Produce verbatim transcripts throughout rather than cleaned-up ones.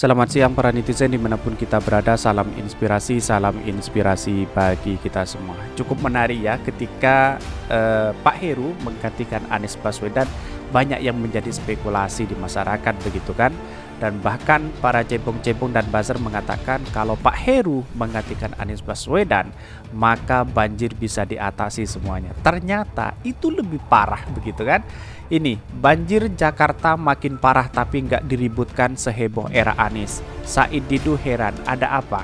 Selamat siang para netizen dimanapun kita berada, salam inspirasi, salam inspirasi bagi kita semua. Cukup menarik ya ketika eh, Pak Heru menggantikan Anies Baswedan, banyak yang menjadi spekulasi di masyarakat begitu kan. Dan bahkan para cebong-cebong dan buzzer mengatakan kalau Pak Heru menggantikan Anies Baswedan, maka banjir bisa diatasi semuanya. Ternyata itu lebih parah begitu kan. Ini, banjir Jakarta makin parah tapi nggak diributkan seheboh era Anies. Said Didu heran, ada apa?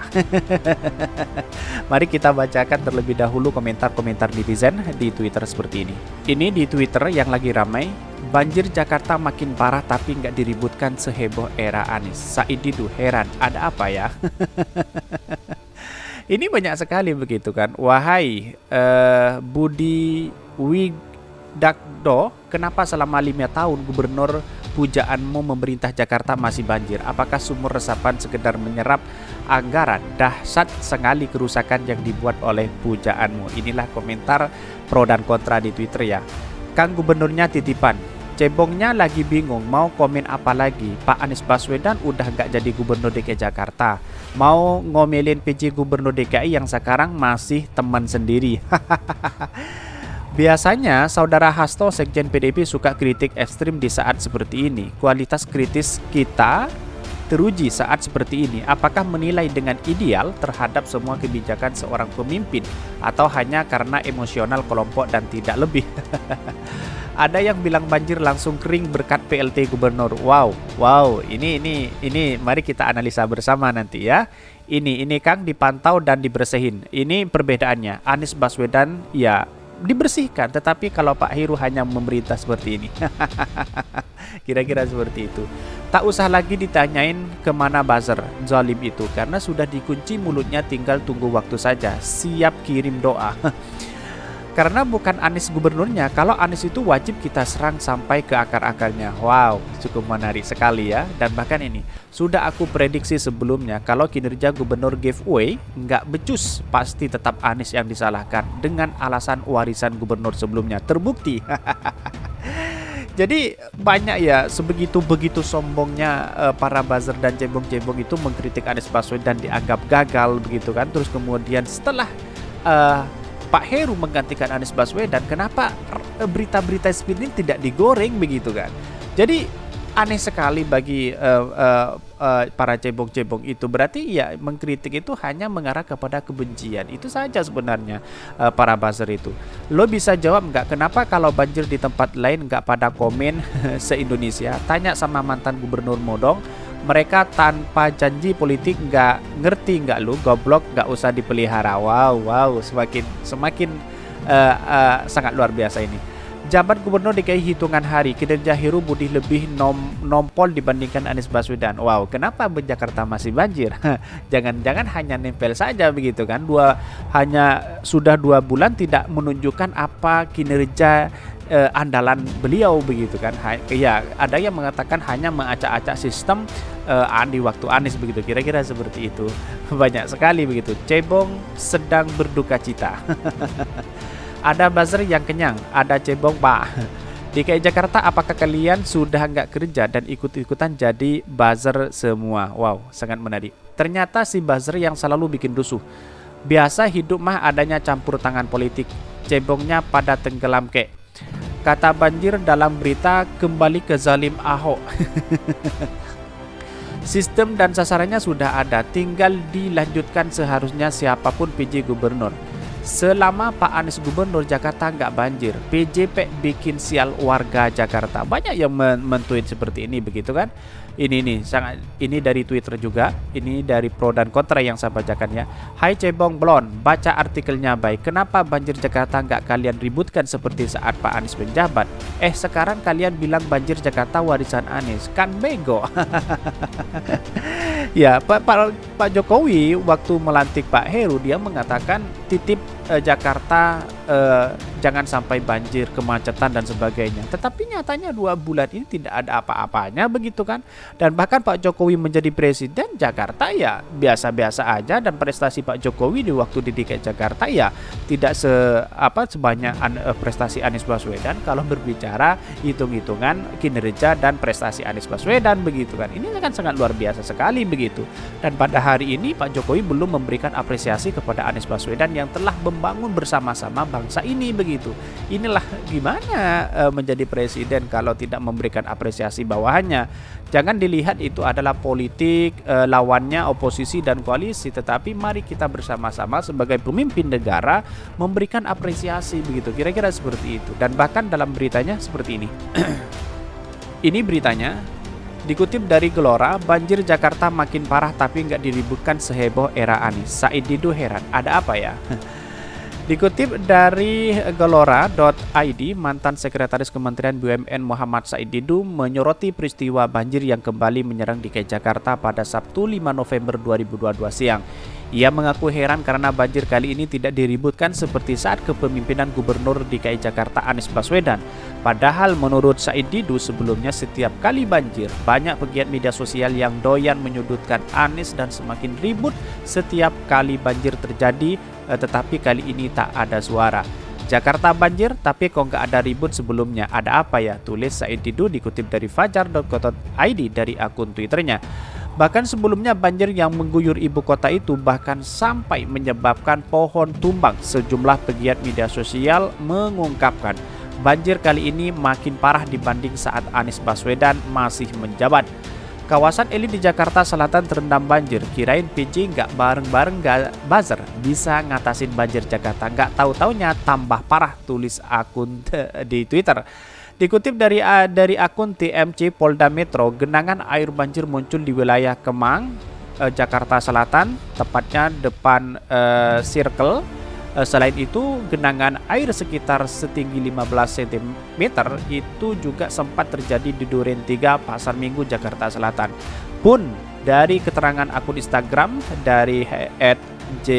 Mari kita bacakan terlebih dahulu komentar-komentar netizen di Twitter seperti ini. Ini di Twitter yang lagi ramai, banjir Jakarta makin parah tapi nggak diributkan seheboh era Anies. Said Didu heran, ada apa ya? Ini banyak sekali begitu kan. Wahai uh, Budi Widakdo, kenapa selama lima tahun gubernur pujaanmu memerintah Jakarta masih banjir? Apakah sumur resapan sekedar menyerap anggaran? Dahsyat sekali kerusakan yang dibuat oleh pujaanmu. Inilah komentar pro dan kontra di Twitter ya. Kang gubernurnya titipan. Cebongnya lagi bingung mau komen apa lagi. Pak Anies Baswedan udah gak jadi gubernur D K I Jakarta. Mau ngomelin P J gubernur D K I yang sekarang masih teman sendiri. Biasanya saudara Hasto Sekjen P D I P suka kritik ekstrim di saat seperti ini. Kualitas kritis kita teruji saat seperti ini. Apakah menilai dengan ideal terhadap semua kebijakan seorang pemimpin atau hanya karena emosional kelompok dan tidak lebih? Ada yang bilang banjir langsung kering berkat P L T gubernur. Wow, wow, ini ini ini mari kita analisa bersama nanti ya. Ini ini Kang dipantau dan dibersihin. Ini perbedaannya. Anies Baswedan ya dibersihkan, tetapi kalau Pak Heru hanya memerintah seperti ini. Kira-kira seperti itu. Tak usah lagi ditanyain kemana buzzer zalim itu, karena sudah dikunci mulutnya, tinggal tunggu waktu saja. Siap kirim doa. Karena bukan Anies gubernurnya, kalau Anies itu wajib kita serang sampai ke akar-akarnya. Wow, cukup menarik sekali ya. Dan bahkan ini, sudah aku prediksi sebelumnya, kalau kinerja gubernur giveaway nggak becus, pasti tetap Anies yang disalahkan dengan alasan warisan gubernur sebelumnya. Terbukti. Jadi banyak ya, sebegitu-begitu sombongnya uh, para buzzer dan cebong-cebong itu mengkritik Anies Baswedan dianggap gagal begitu kan. Terus kemudian setelah uh, Pak Heru menggantikan Anies Baswedan, kenapa berita-berita seperti ini tidak digoreng begitu kan? Jadi aneh sekali bagi uh, uh, uh, para cebong-cebong itu. Berarti ya mengkritik itu hanya mengarah kepada kebencian. Itu saja sebenarnya uh, para buzzer itu. Lo bisa jawab nggak kenapa kalau banjir di tempat lain nggak pada komen se-Indonesia? Tanya sama mantan gubernur Modong. Mereka tanpa janji politik nggak ngerti nggak lu, goblok, nggak usah dipelihara. Wow, wow, semakin semakin uh, uh, sangat luar biasa ini. Jabat gubernur D K I hitungan hari, kinerja Heru Budi lebih nom nompol dibandingkan Anies Baswedan. Wow, kenapa Jakarta masih banjir? Jangan-jangan hanya nempel saja begitu kan? Dua hanya sudah dua bulan tidak menunjukkan apa kinerja Uh, andalan beliau begitu kan. Ya, ada yang mengatakan hanya mengacak-acak sistem uh, di waktu Anies begitu. Kira-kira seperti itu. Banyak sekali begitu. Cebong sedang berduka cita. Ada buzzer yang kenyang, ada cebong Pak. D K I Jakarta, apakah kalian sudah nggak kerja dan ikut-ikutan jadi buzzer semua? Wow, sangat menarik. Ternyata si buzzer yang selalu bikin rusuh. Biasa hidup mah adanya campur tangan politik. Cebongnya pada tenggelam kek. Kata banjir dalam berita kembali ke zalim Ahok. Sistem dan sasarannya sudah ada, tinggal dilanjutkan seharusnya siapapun P J gubernur. Selama Pak Anies gubernur Jakarta nggak banjir, P J P bikin sial warga Jakarta. Banyak yang men-tweet seperti ini begitu kan. Ini nih sangat ini dari Twitter juga. Ini dari pro dan kontra yang saya bacakan ya. Hai cebong blon, baca artikelnya baik. Kenapa banjir Jakarta nggak kalian ributkan seperti saat Pak Anies menjabat? Eh sekarang kalian bilang banjir Jakarta warisan Anies, kan bego. Ya Pak, Pak Pak Jokowi waktu melantik Pak Heru dia mengatakan titip eh, Jakarta uh, jangan sampai banjir, kemacetan dan sebagainya. Tetapi nyatanya dua bulan ini tidak ada apa-apanya begitu kan. Dan bahkan Pak Jokowi menjadi presiden, Jakarta ya biasa-biasa aja, dan prestasi Pak Jokowi di waktu di D K I Jakarta ya tidak se apa sebanyak an, uh, prestasi Anies Baswedan kalau berbicara hitung-hitungan kinerja dan prestasi Anies Baswedan begitu kan. Ini kan sangat luar biasa sekali begitu. Dan pada hari ini Pak Jokowi belum memberikan apresiasi kepada Anies Baswedan yang telah membangun bersama-sama bangsa ini begitu. Inilah gimana e, menjadi presiden kalau tidak memberikan apresiasi bawahannya. Jangan dilihat itu adalah politik, e, lawannya oposisi dan koalisi, tetapi mari kita bersama-sama sebagai pemimpin negara memberikan apresiasi begitu. Kira-kira seperti itu. Dan bahkan dalam beritanya seperti ini. Ini beritanya dikutip dari Gelora, banjir Jakarta makin parah tapi nggak diributkan seheboh era Anies. Said Didu heran, ada apa ya? Dikutip dari gelora dot i d, mantan Sekretaris Kementerian B U M N Muhammad Said Didu menyoroti peristiwa banjir yang kembali menyerang D K I Jakarta pada Sabtu lima November dua ribu dua puluh dua siang. Ia mengaku heran karena banjir kali ini tidak diributkan seperti saat kepemimpinan Gubernur D K I Jakarta Anies Baswedan. Padahal menurut Said Didu sebelumnya setiap kali banjir, banyak pegiat media sosial yang doyan menyudutkan Anies dan semakin ribut setiap kali banjir terjadi, tetapi kali ini tak ada suara. Jakarta banjir tapi kok nggak ada ribut sebelumnya, ada apa ya? Tulis Said Didu dikutip dari fajar dot co dot i d dari akun Twitternya. Bahkan sebelumnya banjir yang mengguyur ibu kota itu bahkan sampai menyebabkan pohon tumbang. Sejumlah pegiat media sosial mengungkapkan banjir kali ini makin parah dibanding saat Anies Baswedan masih menjabat. Kawasan elit di Jakarta Selatan terendam banjir. Kirain P J nggak bareng-bareng buzzer bisa ngatasin banjir Jakarta. Nggak tahu-taunya tambah parah, tulis akun di Twitter. Dikutip dari uh, dari akun T M C Polda Metro, genangan air banjir muncul di wilayah Kemang, uh, Jakarta Selatan, tepatnya depan uh, Circle. Uh, selain itu, genangan air sekitar setinggi lima belas sentimeter itu juga sempat terjadi di Duren tiga, Pasar Minggu, Jakarta Selatan. Pun dari keterangan akun Instagram dari et j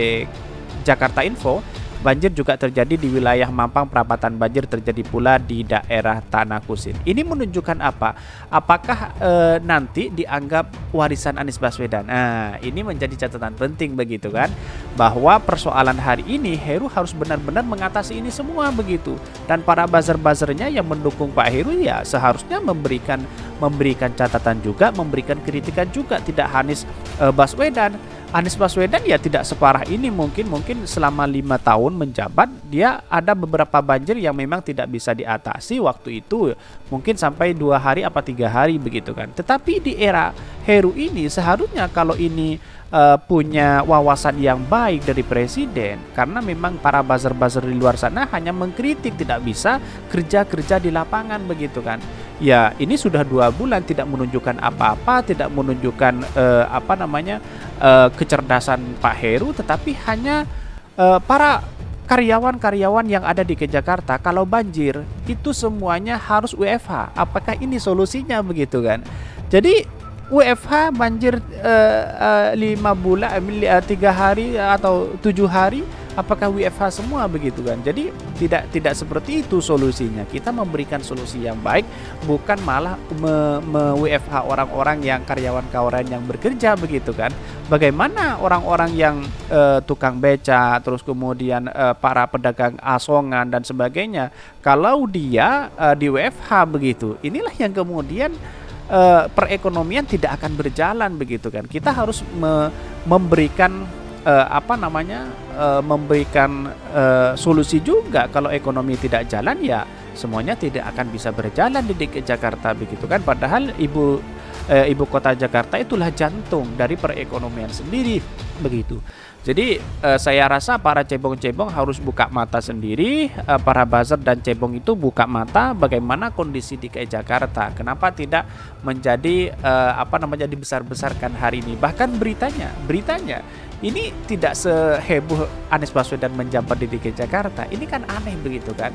jakarta info, banjir juga terjadi di wilayah Mampang. Perapatan banjir terjadi pula di daerah Tanah Kusir. Ini menunjukkan apa? Apakah e, nanti dianggap warisan Anies Baswedan? Nah, ini menjadi catatan penting begitu kan, bahwa persoalan hari ini Heru harus benar-benar mengatasi ini semua begitu. Dan para buzzer-buzzernya yang mendukung Pak Heru ya seharusnya memberikan memberikan catatan juga, memberikan kritikan juga, tidak Anies e, Baswedan. Anies Baswedan ya tidak separah ini, mungkin mungkin selama lima tahun menjabat dia ada beberapa banjir yang memang tidak bisa diatasi waktu itu, mungkin sampai dua hari apa tiga hari begitu kan. Tetapi di era Heru ini seharusnya kalau ini uh, punya wawasan yang baik dari presiden, karena memang para buzzer-buzzer di luar sana hanya mengkritik, tidak bisa kerja-kerja di lapangan begitu kan. Ya ini sudah dua bulan tidak menunjukkan apa-apa, tidak menunjukkan uh, apa namanya uh, kecerdasan Pak Heru, tetapi hanya uh, para karyawan-karyawan yang ada di Jakarta kalau banjir itu semuanya harus W F H. Apakah ini solusinya begitu kan? Jadi W F H banjir uh, uh, lima bulan, uh, tiga hari atau tujuh hari, apakah W F H semua begitu kan? Jadi tidak tidak seperti itu solusinya. Kita memberikan solusi yang baik, bukan malah me, me W F H orang-orang yang karyawan-karyawan yang bekerja begitu kan? Bagaimana orang-orang yang uh, tukang beca, terus kemudian uh, para pedagang asongan dan sebagainya, kalau dia uh, di W F H begitu, inilah yang kemudian Uh, perekonomian tidak akan berjalan begitu kan. Kita harus me memberikan uh, apa namanya uh, memberikan uh, solusi juga. Kalau ekonomi tidak jalan ya semuanya tidak akan bisa berjalan di D K I Jakarta begitu kan. Padahal ibu uh, ibu kota Jakarta itulah jantung dari perekonomian sendiri begitu. Jadi eh, saya rasa para cebong-cebong harus buka mata sendiri, eh, para buzzer dan cebong itu buka mata bagaimana kondisi D K I Jakarta. Kenapa tidak menjadi eh, apa namanya dibesar-besarkan hari ini? Bahkan beritanya, beritanya ini tidak seheboh Anies Baswedan menjabat di D K I Jakarta. Ini kan aneh begitu kan.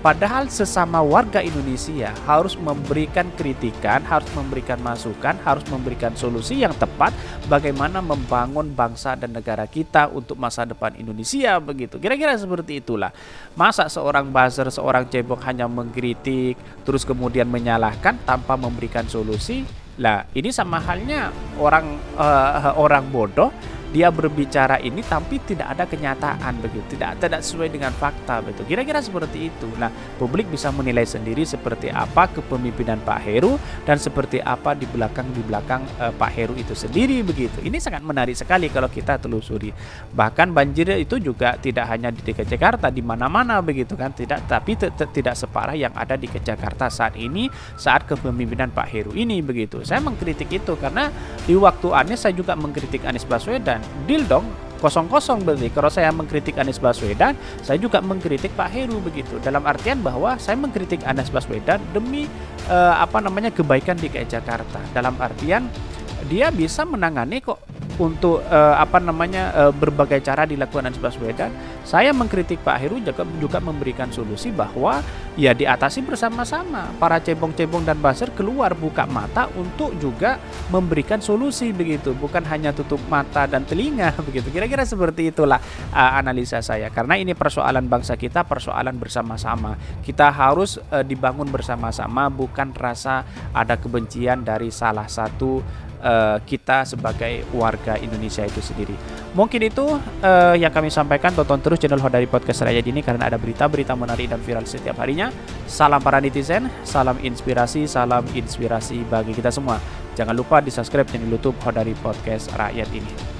Padahal sesama warga Indonesia harus memberikan kritikan, harus memberikan masukan, harus memberikan solusi yang tepat bagaimana membangun bangsa dan negara kita untuk masa depan Indonesia begitu. Kira-kira seperti itulah. Masa seorang buzzer, seorang cebong hanya mengkritik terus kemudian menyalahkan tanpa memberikan solusi? Lah, ini sama halnya orang uh, orang bodoh. Dia berbicara ini tapi tidak ada kenyataan begitu, tidak tidak sesuai dengan fakta begitu. Kira-kira seperti itu. Nah, publik bisa menilai sendiri seperti apa kepemimpinan Pak Heru dan seperti apa di belakang di belakang uh, Pak Heru itu sendiri begitu. Ini sangat menarik sekali kalau kita telusuri. Bahkan banjir itu juga tidak hanya di D K Jakarta, di mana-mana begitu kan, tidak tapi tidak separah yang ada di Jakarta saat ini saat kepemimpinan Pak Heru ini begitu. Saya mengkritik itu karena di waktu Anies saya juga mengkritik Anies Baswedan. Deal dong, kosong-kosong berarti. Kalau saya mengkritik Anies Baswedan, saya juga mengkritik Pak Heru begitu. Dalam artian bahwa saya mengkritik Anies Baswedan demi uh, apa namanya kebaikan D K I Jakarta. Dalam artian dia bisa menangani kok untuk uh, apa namanya uh, berbagai cara dilakukan Anies Baswedan. Saya mengkritik Pak Heru juga, juga memberikan solusi bahwa ya diatasi bersama-sama. Para cebong-cebong dan buzzer keluar buka mata untuk juga memberikan solusi begitu, bukan hanya tutup mata dan telinga begitu. Kira-kira seperti itulah uh, analisa saya. Karena ini persoalan bangsa kita, persoalan bersama-sama. Kita harus uh, dibangun bersama-sama, bukan rasa ada kebencian dari salah satu uh, kita sebagai warga Indonesia itu sendiri. Mungkin itu uh, yang kami sampaikan. Tonton terus channel Hodari Podcast Rakyat ini karena ada berita-berita menarik dan viral setiap harinya. Salam para netizen, salam inspirasi, salam inspirasi bagi kita semua. Jangan lupa di subscribe channel YouTube Hodari Podcast Rakyat ini.